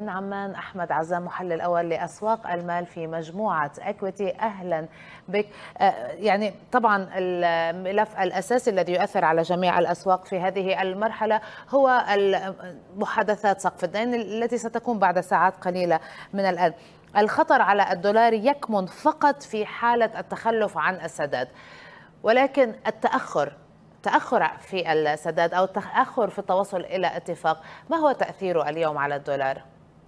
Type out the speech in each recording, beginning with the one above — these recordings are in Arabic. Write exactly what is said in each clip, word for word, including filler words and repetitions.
من عمان أحمد عزام، محلل أول لأسواق المال في مجموعة إكويتي. أهلا بك. يعني طبعا الملف الأساسي الذي يؤثر على جميع الأسواق في هذه المرحلة هو محادثات سقف الدين التي ستكون بعد ساعات قليلة من الآن. الخطر على الدولار يكمن فقط في حالة التخلف عن السداد، ولكن التأخر تأخر في السداد أو التأخر في التوصل إلى اتفاق، ما هو تأثيره اليوم على الدولار؟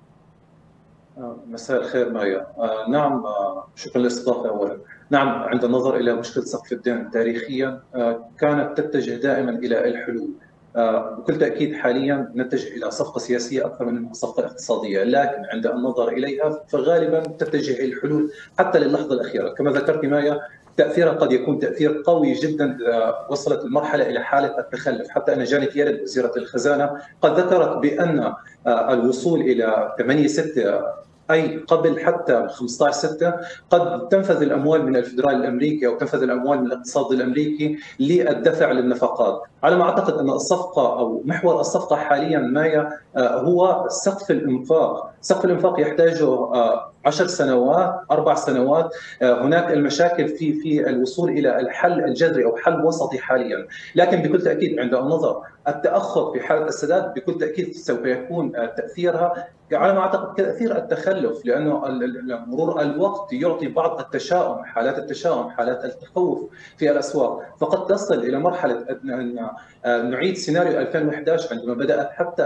مساء الخير مايا. آه نعم، آه شكرا للاستضافة أولا. نعم، عند النظر إلى مشكلة سقف الدين تاريخيا آه كانت تتجه دائما إلى الحلول. آه بكل تأكيد حاليا نتجه إلى صفقة سياسية أكثر من أنها صفقة اقتصادية، لكن عند النظر إليها فغالبا تتجه إلى الحلول حتى للحظة الأخيرة. كما ذكرت مايا، تأثيرها قد يكون تأثير قوي جدا إذا وصلت المرحلة إلى حالة التخلف. حتى أن جانيت يلن وزيرة الخزانة قد ذكرت بأن الوصول إلى ثمانية ستة، أي قبل حتى خمسة عشر ستة، قد تنفذ الأموال من الفدرالي الأمريكي أو تنفذ الأموال من الاقتصاد الأمريكي للدفع للنفقات. على ما أعتقد أن الصفقة أو محور الصفقة حاليا مايا هو سقف الإنفاق. سقف الإنفاق يحتاجه عشر سنوات، أربع سنوات. هناك المشاكل في في الوصول إلى الحل الجذري أو حل وسطي حاليا، لكن بكل تأكيد عند النظر التأخر في حالة السداد بكل تأكيد سوف يكون تأثيرها على ما أعتقد كثير التخلف، لأنه مرور الوقت يعطي بعض التشاؤم، حالات التشاؤم، حالات التخوف في الأسواق. فقد تصل إلى مرحلة أن نعيد سيناريو ألفين وأحد عشر عندما بدأت حتى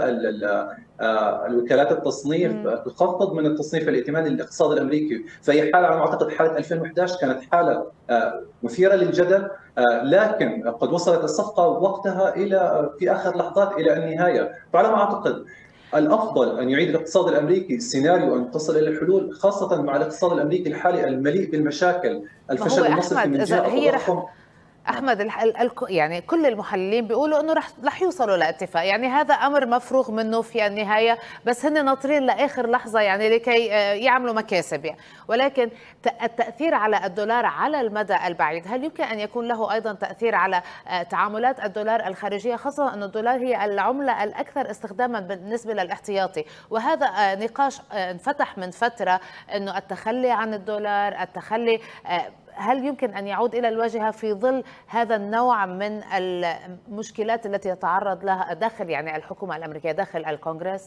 الوكالات التصنيف تخفض من التصنيف الائتماني للاقتصاد الأمريكي. فهي حالة على ما أعتقد حالة ألفين وأحد عشر كانت حالة مثيرة للجدل، لكن قد وصلت الصفقة وقتها إلى في آخر لحظات إلى النهاية. فعلى ما أعتقد الافضل ان يعيد الاقتصاد الامريكي سيناريو ان تصل الى الحلول، خاصه مع الاقتصاد الامريكي الحالي المليء بالمشاكل. الفشل المصرفي من جهه هي رح احمد يعني كل المحللين بيقولوا انه رح رح يوصلوا لاتفاق، يعني هذا امر مفروغ منه في النهايه، بس هن ناطرين لاخر لحظه يعني لكي يعملوا مكاسب يعني. ولكن التاثير على الدولار على المدى البعيد، هل يمكن ان يكون له ايضا تاثير على تعاملات الدولار الخارجيه، خاصه ان الدولار هي العمله الاكثر استخداما بالنسبه للاحتياطي؟ وهذا نقاش انفتح من فتره، انه التخلي عن الدولار، التخلي هل يمكن أن يعود إلى الواجهة في ظل هذا النوع من المشكلات التي يتعرض لها داخل يعني الحكومة الأمريكية، داخل الكونغرس؟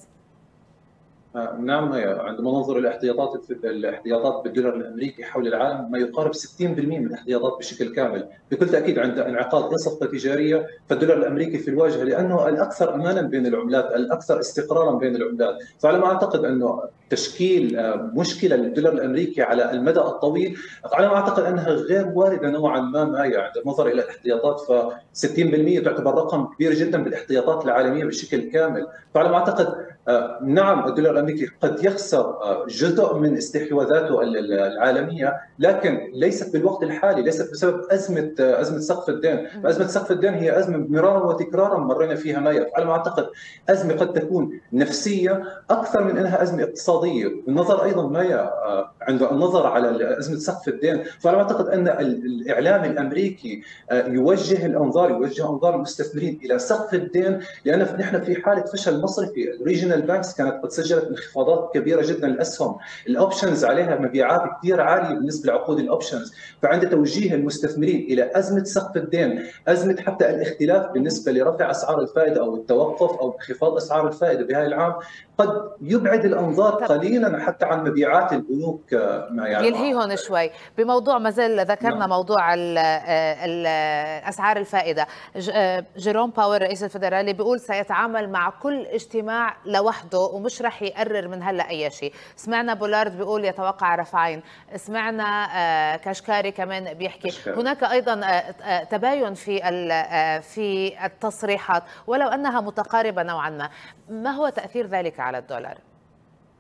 نعم، عندما ننظر الاحتياطات الاحتياطات بالدولار الامريكي حول العالم ما يقارب ستين بالمئة من الاحتياطات بشكل كامل. بكل تاكيد عند انعقاد اي صفقه تجاريه فالدولار الامريكي في الواجهه، لانه الاكثر امانا بين العملات، الاكثر استقرارا بين العملات. فعلى ما اعتقد انه تشكيل مشكله للدولار الامريكي على المدى الطويل، على ما اعتقد انها غير وارده نوعا ما. ما عند النظر الى الاحتياطات ف ستين بالمئة تعتبر رقم كبير جدا بالاحتياطات العالميه بشكل كامل. فعلى ما اعتقد نعم الدولار الامريكي قد يخسر جزء من استحواذاته العالميه، لكن ليست بالوقت الحالي، ليست بسبب ازمه ازمه سقف الدين. ازمه سقف الدين هي ازمه مرارا وتكرارا مرينا فيها مايا. على ما اعتقد ازمه قد تكون نفسيه اكثر من انها ازمه اقتصاديه. النظر ايضا مايا عند النظر على ازمه سقف الدين، فعلى ما اعتقد ان الاعلام الامريكي يوجه الانظار يوجه انظار المستثمرين الى سقف الدين، لان نحن في حاله فشل مصرفي. الريجنال بانكس كانت قد سجلت انخفاضات كبيره جدا للاسهم، الاوبشنز عليها مبيعات كثير عاليه بالنسبه لعقود الاوبشنز. فعند توجيه المستثمرين الى ازمه سقف الدين، ازمه حتى الاختلاف بالنسبه لرفع اسعار الفائده او التوقف او انخفاض اسعار الفائده بهذا العام، قد يبعد الانظار قليلا حتى عن مبيعات البنوك. ما يعني يلهيهم شوي بموضوع ما زال ذكرنا. نعم. موضوع ال ال اسعار الفائده. جيروم باور رئيس الفدرالي بيقول سيتعامل مع كل اجتماع لوحده ومش رح يقرر من هلا اي شيء. سمعنا بولارد بيقول يتوقع رفعين، سمعنا كاشكاري كمان بيحكي. كشكاري. هناك ايضا تباين في في التصريحات ولو انها متقاربه نوعا ما. ما هو تاثير ذلك على الدولار؟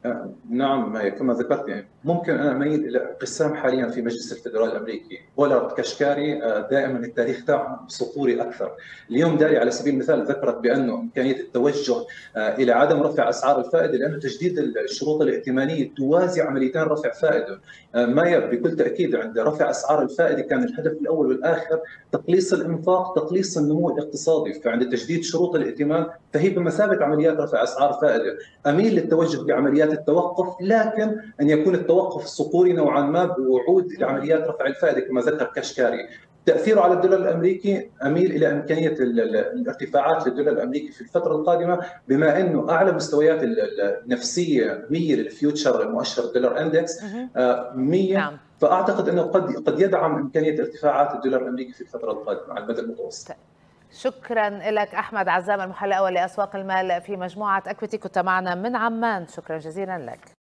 نعم كما ذكرت، يعني ممكن أنا أميل إلى انقسام حاليا في مجلس الفدرالي الأمريكي. بولارد كاشكاري دائما التاريخ تاعهم سطوري أكثر. اليوم داري على سبيل المثال ذكرت بأنه إمكانية التوجه إلى عدم رفع أسعار الفائدة، لأنه تجديد الشروط الائتمانية توازي عمليتين رفع فائدة. ما بكل تأكيد عند رفع أسعار الفائدة كان الهدف الأول والآخر تقليص الإنفاق، تقليص النمو الاقتصادي. فعند تجديد شروط الائتمان فهي بمثابة عمليات رفع أسعار فائدة. أميل للتوجه بعمليات التوقف، لكن أن يكون التوقف الصقوري نوعا ما بوعود لعمليات رفع الفائدة كما ذكر كاشكاري. تأثيره على الدولار الأمريكي، أميل إلى إمكانية الارتفاعات للدولار الأمريكي في الفترة القادمة، بما أنه أعلى مستويات النفسية مية للفيوتشر المؤشر الدولار اندكس مية. نعم. فأعتقد أنه قد قد يدعم إمكانية ارتفاعات الدولار الأمريكي في الفترة القادمة على المدى المتوسط. شكرا لك أحمد عزام، المحلل الأول لأسواق المال في مجموعة أكويتي، كنت معنا من عمان. شكرا جزيلا لك.